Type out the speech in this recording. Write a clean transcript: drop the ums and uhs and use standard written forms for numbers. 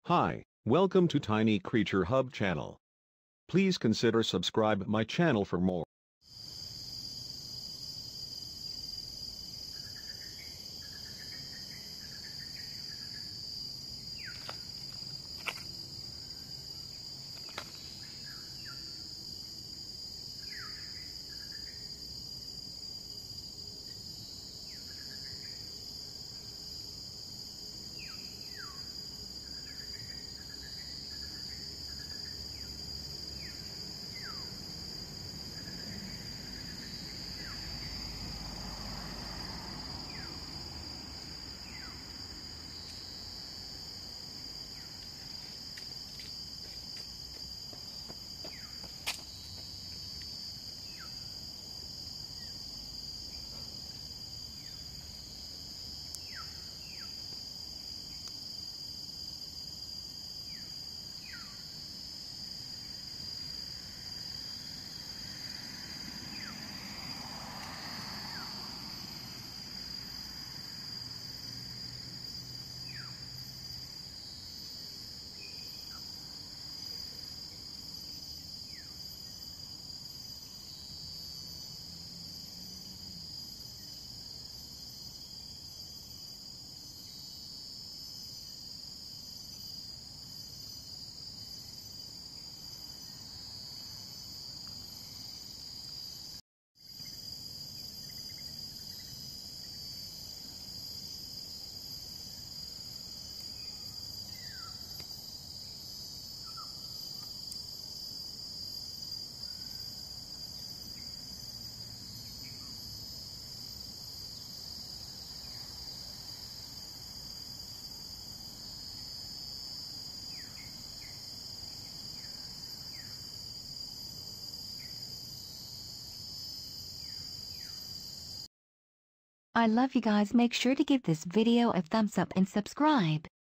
Hi, welcome to Tiny Creature Hub channel. Please consider subscribe my channel for more. I love you guys. Make sure to give this video a thumbs up and subscribe.